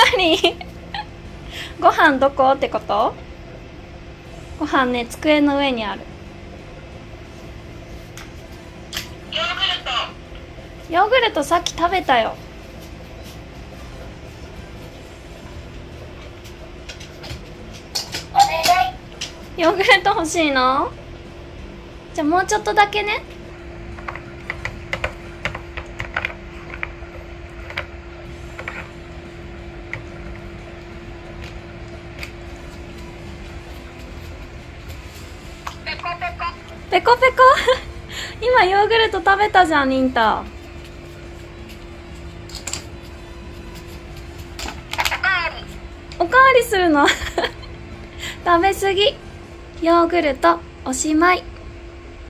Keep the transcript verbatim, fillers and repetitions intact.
りご飯どこってこと？ご飯ね、机の上にある。 ヨーグルト。 ヨーグルトさっき食べたよ。 お願い。 ヨーグルト欲しいの？じゃあもうちょっとだけね。 ペコペコ。 ペコペコ今ヨーグルト食べたじゃん、リンタ。 おかわり。 おかわりするの食べ過ぎ。ヨーグルトおしまい。